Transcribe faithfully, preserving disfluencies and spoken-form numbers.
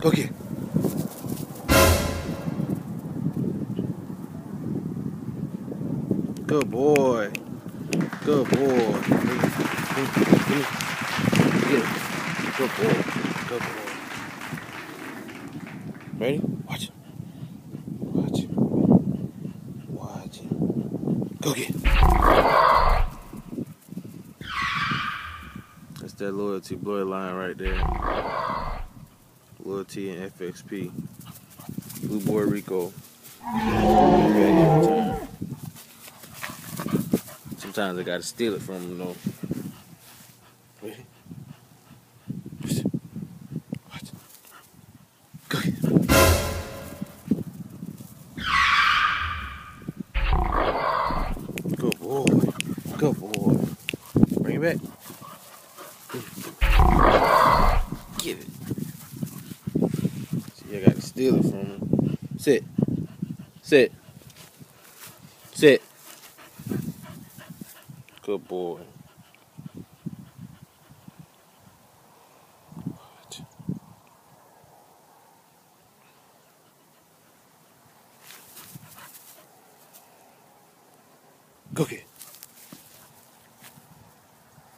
Go get it. Good boy. Good boy. Get it. Good boy. Good boy. Ready? Watch it. Watch it. Watch it. Go get it. That's that loyalty bloodline right there. Loyalty and F X P. Blue Boy Rico. Sometimes I gotta steal it from him, though. Ready? Watch. Go ahead. Good boy. Good boy. Bring it back. Get it. See, I gotta steal it from him. Sit. Sit. Sit. Good boy. What? Go get it.